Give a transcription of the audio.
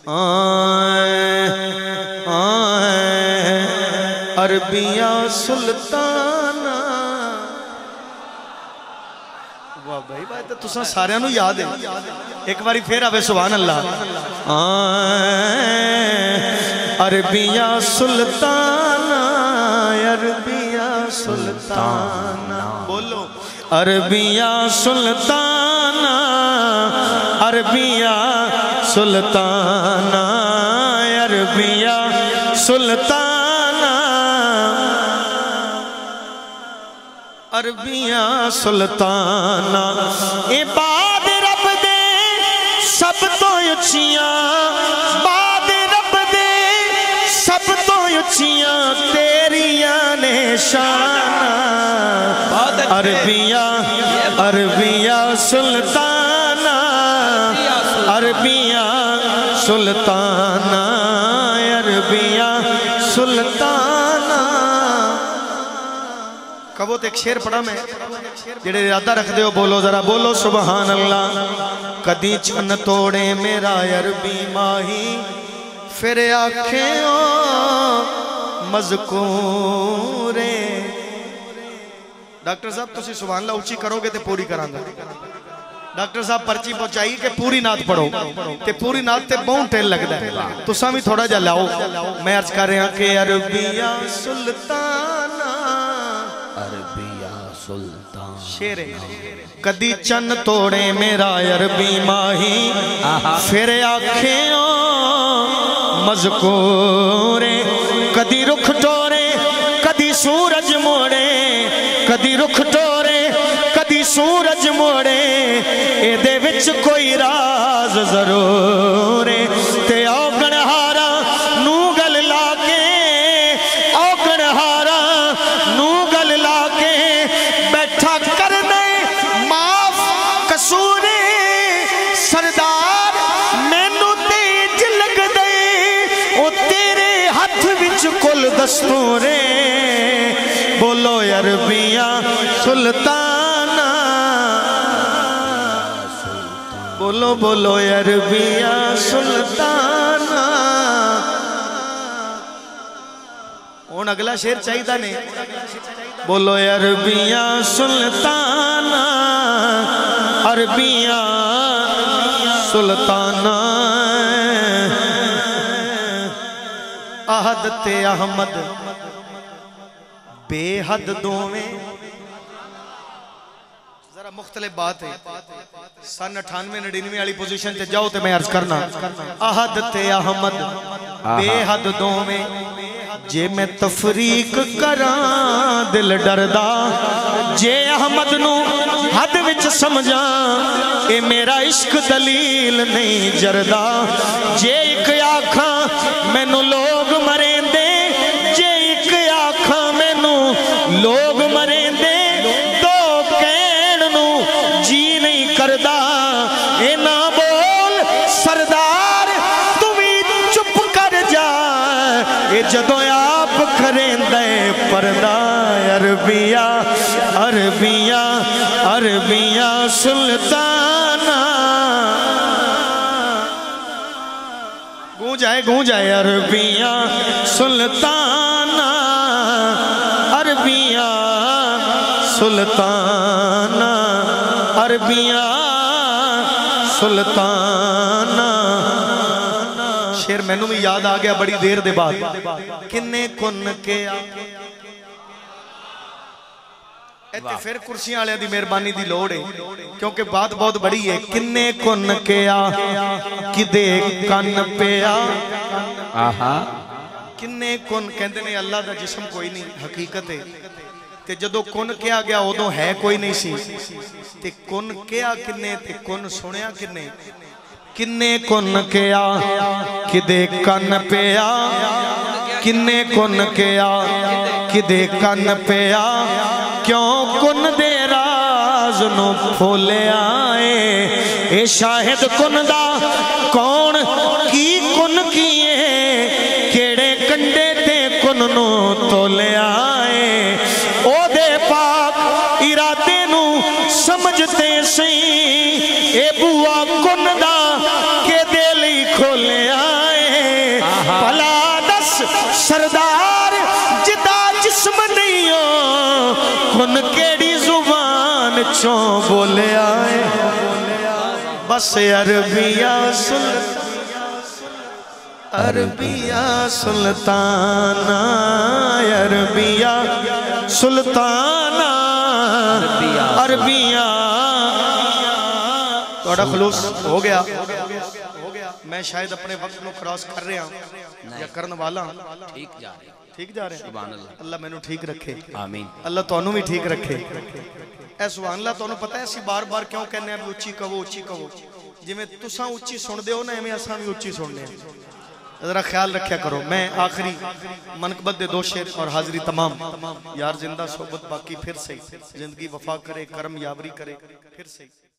Arabia Sultana. वाह भाई भाई, तो तुसा सारियां नू याद है। एक बारी फिर आवे सुभान अल्लाह। अरबिया सुल्ताना, अरबिया सुल्ताना, बोलो अरबिया सुल्ताना, अरबिया सुल्ताना, अरबिया सुल्ताना, अरबिया सुल्ताना। इबाद रब दे सब तो उचिया, बाद रब दे सब तो उचिया तेरिया ने शाना। अरबिया अरबिया सुल्ताना, अरबिया सुल्ताना, अरबिया सुल्ताना। कबो तो एक शेर पढ़ा मैं, जेड़े इरादा रखते हो बोलो जरा, बोलो सुभान अल्लाह। कदी चन तोड़े मेरा अरबी माही, फिर आखे ओ मज़कूरे। डॉक्टर साहब तुसी सुभान अल्लाह उच्ची करोगे तो पूरी करांगा। डॉक्टर साहब पर्ची पहुंचाई कि पूरी नात पढ़ो, ते पूरी नात ते बहुत टेल लगता है। तुसा भी थोड़ा जा लाओ। मैं अर्ज कर रहा कि अरबिया सुल्ताना, अरबिया सुल्तान शेर है। कदी चन तोड़े मेरा अरबी माही, फिर आखे ओ मज़कूरे। कदी रुख टोरे कदी सूरज मोड़े, कदी रुख टोरे कदी सूरज मोड़े, एदे विच कोई राज जरूर है। ते औगणहारा नू गल लाके, औगणहारा नू गल लाके बैठा कर दे माफ कसूरे। सरदार मैनू तेज लग दे, ओ तेरे हथ विच कुल दस्तूरे। बोलो अरबिया सुल्ताना, बोलो बोलो अरबिया सुल्ताना। हुण अगला शेर चाहिदा ने, बोलो अरबिया सुल्ताना, अरबिया सुल्ताना। अहद ते अहमद बेहद दोवें, जरा मुख्तलिफ बात है। सन 98-99 वाली पोजीशन ते जाओ तो मैं अर्ज करना। अहद ते अहमद बेहद दोवें, जे मैं तफरीक करा दिल डरदा। जे अहमद नू हद विच समझा, ए मेरा इश्क दलील नहीं जरदा। जे एक आखा मैनू लोग मरेंदे, जे एक आखा मैनू लोग मरेंदे, दो कहण नू जी नहीं करदा। ए ना बोल सरदार तू भी चुप कर जा, ए जदों आप करेंदे परदा। अरबिया अरबिया अरबिया सुल्ताना, गूंज आए अरबिया सुल्ताना, अरबिया सुल्ताना, अरबिया सुल्ताना। शेर मैनू भी याद आ गया बड़ी देर दे बाद। किन्ने कुन के इत्थे फिर कुर्सियां वालियां दी मेहरबानी दी लोड़ है, क्योंकि बात बहुत बड़ी है। किन्ने कुन के किदे कन पिया। किन्ने कुन कहते ने अल्लाह दा जिस्म कोई नहीं, हकीकत है। ते जदों कुन किया गया उदों है कोई नहीं सी, ते कुन किया किन्ने ते कुन सुनिया किन्ने। किन्ने कुन किया किदे कन पिया, किन्ने कुन किया किदे कन पिया। क्यों कुन दे राज नू खोलिया ए, ए शाहिद कुन दा कौन की कुन किए, केड़े कंडे ते कुन नू तोलिया ए। ओ दे पाक इरादे नू समझते सही, ए बुआ कुन दा के दे लई खोलिया सरदार जिदा जिस्म नहीं हो हुन केड़ी जुबान चों बोलिया है बस अरबिया सुल्ताना अरबिया सुल्ताना अरबिया थोड़ा खलूस हो गया मैं शायद अपने वक्त को क्रॉस कर रहा हूं या करने वाला हूं ठीक जा रहे सुभान अल्लाह अल्लाह मैनू ठीक रखे आमीन अल्लाह तुहानू भी ठीक रखे ए सुभान अल्लाह तुहानू पता है ਅਸੀਂ बार-बार क्यों कहने हैं उच्ची कहो जिवें तुसां उच्ची सुनदे हो ना एवें असां भी उच्ची सुनने जरा ख्याल रखा करो। मैं आखिरी मनकबत दे 2 शेर और हाजिरी तमाम यार जिंदा सोबत बाकी फिर से जिंदगी वफा करे करम यावरी करे फिर से